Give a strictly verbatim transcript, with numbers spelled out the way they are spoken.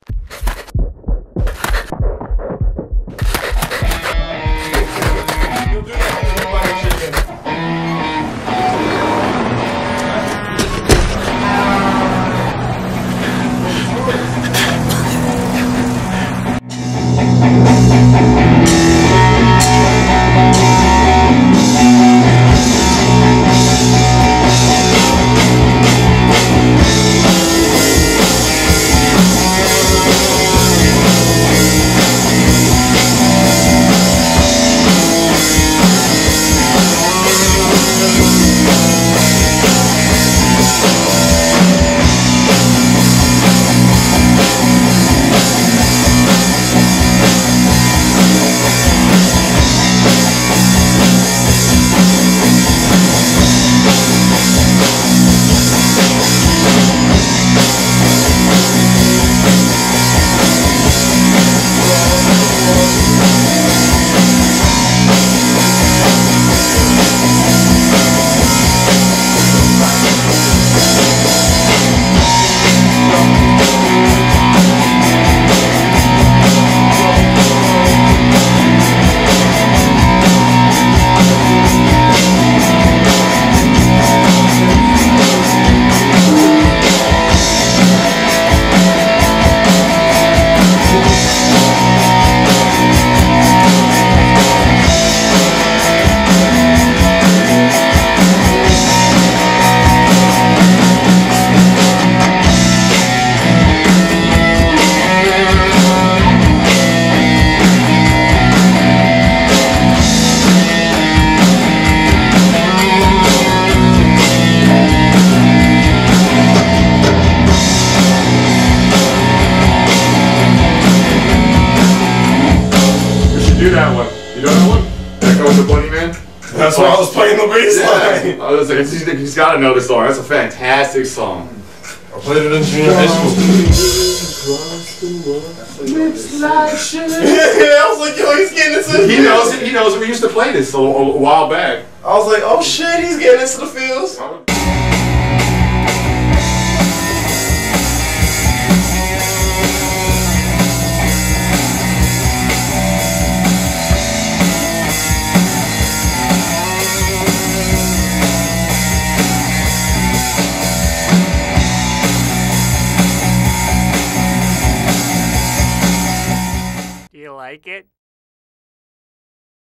Do that one. You know that one? That goes to Bunny Man? That's why I was playing the bass line. Yeah. I was like, he's, he's got to know this song. That's a fantastic song. I played it in junior high school. Yeah, I was like, yo, he's getting into the He knows it. He knows it. We used to play this a, a while back. I was like, oh shit, he's getting into the fields.